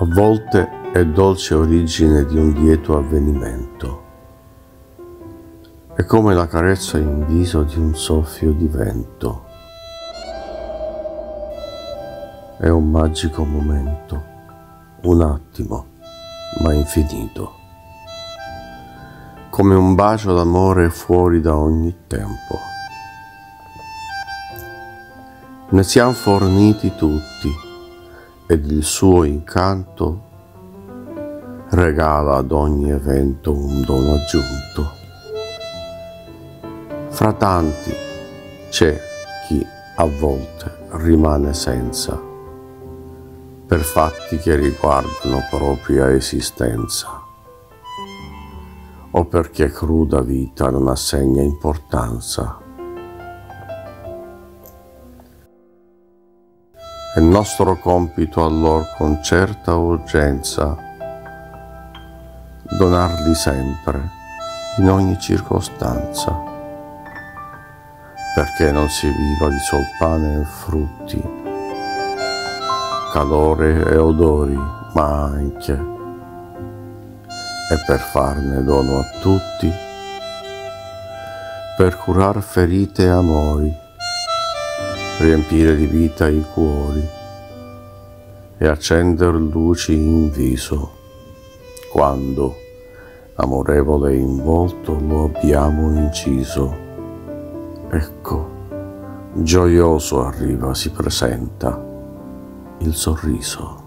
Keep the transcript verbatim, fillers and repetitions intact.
A volte è dolce origine di un lieto avvenimento. È come la carezza in viso di un soffio di vento. È un magico momento, un attimo, ma infinito. Come un bacio d'amore fuori da ogni tempo. Ne siamo forniti tutti ed il suo incanto regala ad ogni evento un dono aggiunto. Fra tanti c'è chi a volte rimane senza, per fatti che riguardano propria esistenza, o perché cruda vita non assegna importanza. È nostro compito allor con certa urgenza donarli sempre, in ogni circostanza, perché non si viva di sol pane e frutti, calore e odori, ma anche, e per farne dono a tutti, per curar ferite e amori, riempire di vita i cuori e accender luci in viso, quando, amorevole in volto, lo abbiamo inciso. Ecco, gioioso arriva, si presenta il sorriso.